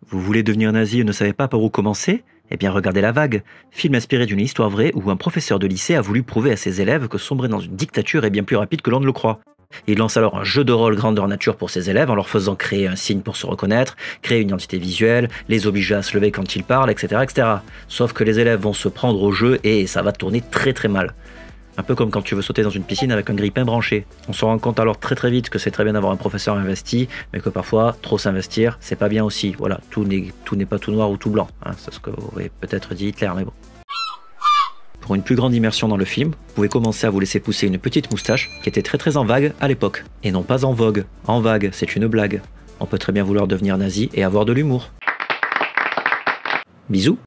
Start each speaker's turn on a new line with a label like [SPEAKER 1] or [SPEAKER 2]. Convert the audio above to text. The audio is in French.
[SPEAKER 1] Vous voulez devenir nazi et ne savez pas par où commencer? Eh bien regardez La Vague, film inspiré d'une histoire vraie où un professeur de lycée a voulu prouver à ses élèves que sombrer dans une dictature est bien plus rapide que l'on ne le croit. Il lance alors un jeu de rôle grandeur nature pour ses élèves en leur faisant créer un signe pour se reconnaître, créer une identité visuelle, les obliger à se lever quand ils parlent, etc., etc. Sauf que les élèves vont se prendre au jeu et ça va tourner très très mal. Un peu comme quand tu veux sauter dans une piscine avec un grille-pain branché. On se rend compte alors très très vite que c'est très bien d'avoir un professeur investi, mais que parfois, trop s'investir, c'est pas bien aussi. Voilà, tout n'est pas tout noir ou tout blanc. Hein, c'est ce qu'aurait peut-être dit Hitler, mais bon. Pour une plus grande immersion dans le film, vous pouvez commencer à vous laisser pousser une petite moustache qui était très très en vague à l'époque. Et non pas en vogue. En vague, c'est une blague. On peut très bien vouloir devenir nazi et avoir de l'humour. Bisous.